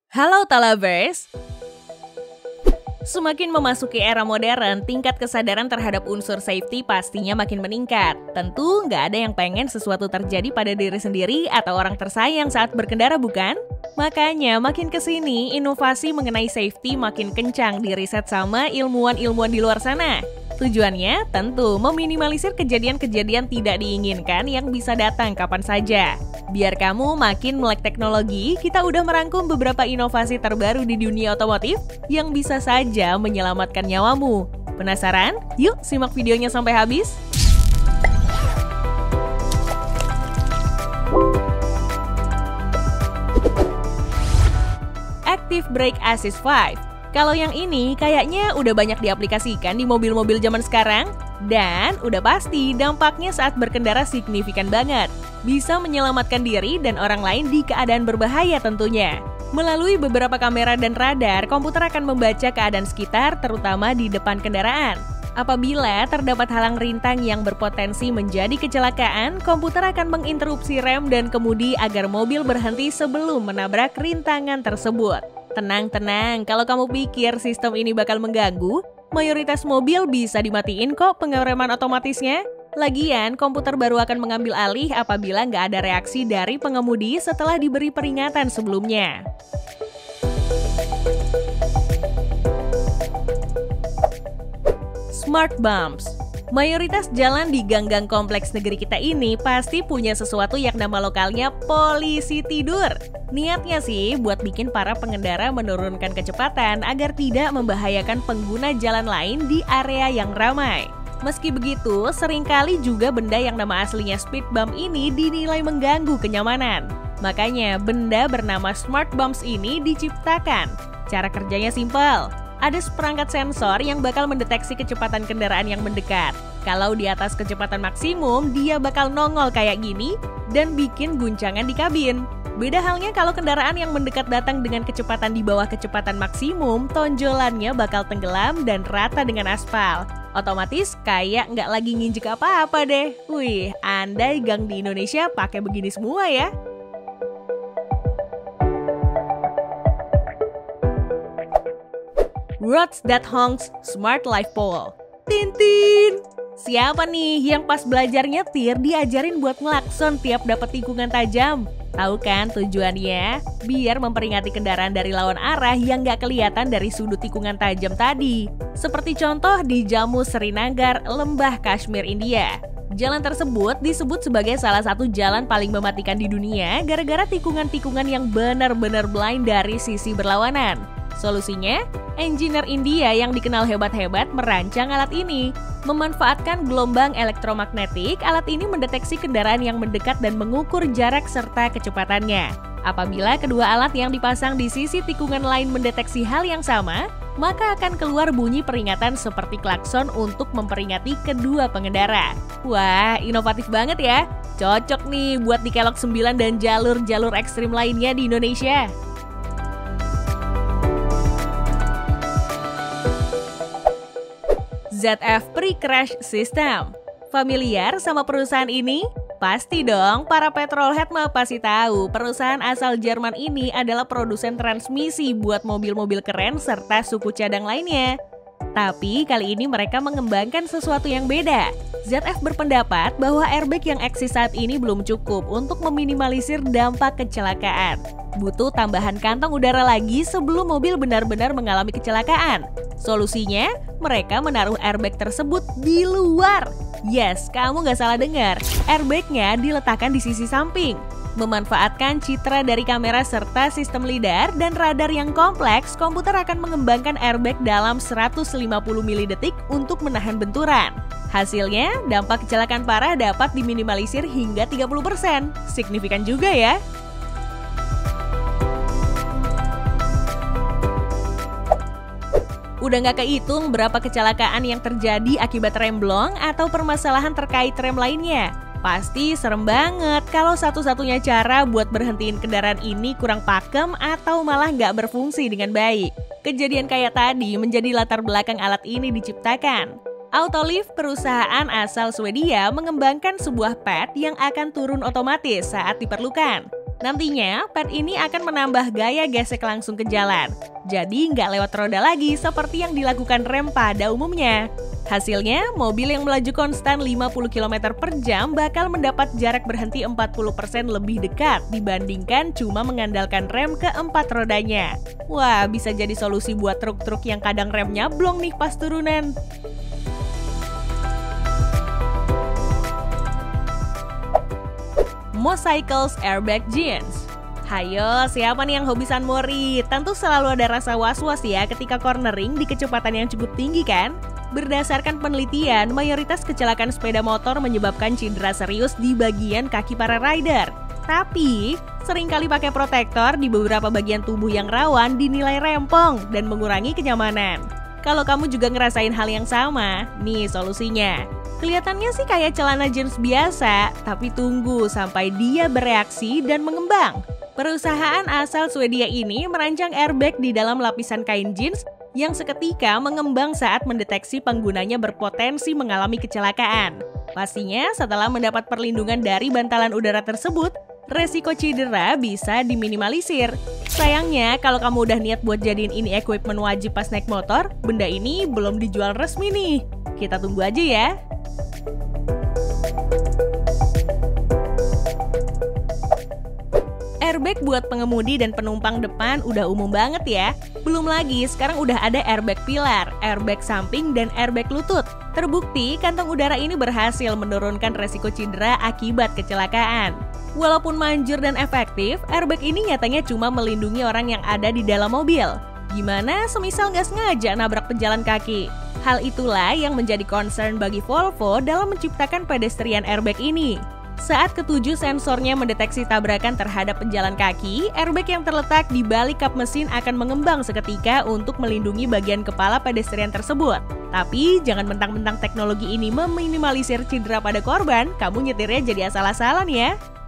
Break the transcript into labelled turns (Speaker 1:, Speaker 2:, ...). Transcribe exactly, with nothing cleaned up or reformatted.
Speaker 1: Halo Talabers! Semakin memasuki era modern, tingkat kesadaran terhadap unsur safety pastinya makin meningkat. Tentu nggak ada yang pengen sesuatu terjadi pada diri sendiri atau orang tersayang saat berkendara, bukan? Makanya makin kesini, inovasi mengenai safety makin kencang diriset sama ilmuwan-ilmuwan di luar sana. Tujuannya tentu meminimalisir kejadian-kejadian tidak diinginkan yang bisa datang kapan saja. Biar kamu makin melek teknologi, kita udah merangkum beberapa inovasi terbaru di dunia otomotif yang bisa saja menyelamatkan nyawamu. Penasaran? Yuk simak videonya sampai habis! Active Brake Assist lima. Kalau yang ini kayaknya udah banyak diaplikasikan di mobil-mobil zaman sekarang. Dan udah pasti dampaknya saat berkendara signifikan banget. Bisa menyelamatkan diri dan orang lain di keadaan berbahaya tentunya. Melalui beberapa kamera dan radar, komputer akan membaca keadaan sekitar terutama di depan kendaraan. Apabila terdapat halang rintang yang berpotensi menjadi kecelakaan, komputer akan menginterupsi rem dan kemudi agar mobil berhenti sebelum menabrak rintangan tersebut. Tenang-tenang, kalau kamu pikir sistem ini bakal mengganggu, mayoritas mobil bisa dimatiin kok pengereman otomatisnya. Lagian, komputer baru akan mengambil alih apabila nggak ada reaksi dari pengemudi setelah diberi peringatan sebelumnya. Smart Bumps. Mayoritas jalan di gang-gang kompleks negeri kita ini pasti punya sesuatu yang nama lokalnya polisi tidur. Niatnya sih buat bikin para pengendara menurunkan kecepatan agar tidak membahayakan pengguna jalan lain di area yang ramai. Meski begitu, seringkali juga benda yang nama aslinya speed bump ini dinilai mengganggu kenyamanan. Makanya benda bernama Smart Bumps ini diciptakan. Cara kerjanya simpel. Ada seperangkat sensor yang bakal mendeteksi kecepatan kendaraan yang mendekat. Kalau di atas kecepatan maksimum, dia bakal nongol kayak gini dan bikin guncangan di kabin. Beda halnya kalau kendaraan yang mendekat datang dengan kecepatan di bawah kecepatan maksimum, tonjolannya bakal tenggelam dan rata dengan aspal. Otomatis kayak nggak lagi nginjek apa-apa deh. Wih, andai gang di Indonesia pakai begini semua ya. Roads That Honks Smart Life Pole. Tintin! Siapa nih yang pas belajar nyetir diajarin buat ngelakson tiap dapat tikungan tajam? Tahu kan tujuannya? Biar memperingati kendaraan dari lawan arah yang nggak kelihatan dari sudut tikungan tajam tadi. Seperti contoh di Jammu Srinagar, Lembah Kashmir, India. Jalan tersebut disebut sebagai salah satu jalan paling mematikan di dunia gara-gara tikungan-tikungan yang benar-benar blind dari sisi berlawanan. Solusinya, engineer India yang dikenal hebat-hebat merancang alat ini. Memanfaatkan gelombang elektromagnetik, alat ini mendeteksi kendaraan yang mendekat dan mengukur jarak serta kecepatannya. Apabila kedua alat yang dipasang di sisi tikungan lain mendeteksi hal yang sama, maka akan keluar bunyi peringatan seperti klakson untuk memperingati kedua pengendara. Wah, inovatif banget ya. Cocok nih buat di Kelok sembilan dan jalur-jalur ekstrim lainnya di Indonesia. Z F Pre-Crash System. Familiar sama perusahaan ini? Pasti dong, para petrolhead mah pasti tahu perusahaan asal Jerman ini adalah produsen transmisi buat mobil-mobil keren serta suku cadang lainnya. Tapi kali ini mereka mengembangkan sesuatu yang beda. Z F berpendapat bahwa airbag yang eksis saat ini belum cukup untuk meminimalisir dampak kecelakaan. Butuh tambahan kantong udara lagi sebelum mobil benar-benar mengalami kecelakaan. Solusinya, mereka menaruh airbag tersebut di luar. Yes, kamu nggak salah dengar. Airbagnya diletakkan di sisi samping. Memanfaatkan citra dari kamera serta sistem lidar dan radar yang kompleks, komputer akan mengembangkan airbag dalam seratus lima puluh milidetik untuk menahan benturan. Hasilnya, dampak kecelakaan parah dapat diminimalisir hingga tiga puluh persen. Signifikan juga ya. Udah nggak kehitung berapa kecelakaan yang terjadi akibat rem blong atau permasalahan terkait rem lainnya. Pasti serem banget kalau satu-satunya cara buat berhentiin kendaraan ini kurang pakem atau malah nggak berfungsi dengan baik. Kejadian kayak tadi menjadi latar belakang alat ini diciptakan. Autoliv, perusahaan asal Swedia, mengembangkan sebuah pad yang akan turun otomatis saat diperlukan. Nantinya, pad ini akan menambah gaya gesek langsung ke jalan. Jadi nggak lewat roda lagi seperti yang dilakukan rem pada umumnya. Hasilnya, mobil yang melaju konstan lima puluh kilometer per jam bakal mendapat jarak berhenti empat puluh persen lebih dekat dibandingkan cuma mengandalkan rem keempat rodanya. Wah, bisa jadi solusi buat truk-truk yang kadang remnya blong nih pas turunan. Mocycles Airbag Jeans. Hayo, siapa nih yang hobi San Mori? Tentu selalu ada rasa was-was ya ketika cornering di kecepatan yang cukup tinggi kan? Berdasarkan penelitian, mayoritas kecelakaan sepeda motor menyebabkan cedera serius di bagian kaki para rider. Tapi, seringkali pakai protektor di beberapa bagian tubuh yang rawan dinilai rempong dan mengurangi kenyamanan. Kalau kamu juga ngerasain hal yang sama, nih solusinya. Kelihatannya sih kayak celana jeans biasa, tapi tunggu sampai dia bereaksi dan mengembang. Perusahaan asal Swedia ini merancang airbag di dalam lapisan kain jeans yang seketika mengembang saat mendeteksi penggunanya berpotensi mengalami kecelakaan. Pastinya setelah mendapat perlindungan dari bantalan udara tersebut, resiko cedera bisa diminimalisir. Sayangnya, kalau kamu udah niat buat jadiin ini equipment wajib pas naik motor, benda ini belum dijual resmi nih. Kita tunggu aja ya. Airbag buat pengemudi dan penumpang depan udah umum banget ya. Belum lagi, sekarang udah ada airbag pilar, airbag samping, dan airbag lutut. Terbukti, kantong udara ini berhasil menurunkan resiko cedera akibat kecelakaan. Walaupun manjur dan efektif, airbag ini nyatanya cuma melindungi orang yang ada di dalam mobil. Gimana semisal nggak sengaja nabrak pejalan kaki? Hal itulah yang menjadi concern bagi Volvo dalam menciptakan pedestrian airbag ini. Saat ketujuh sensornya mendeteksi tabrakan terhadap pejalan kaki, airbag yang terletak di balik kap mesin akan mengembang seketika untuk melindungi bagian kepala pedestrian tersebut. Tapi jangan mentang-mentang teknologi ini meminimalisir cedera pada korban, kamu nyetirnya jadi asal-asalan ya.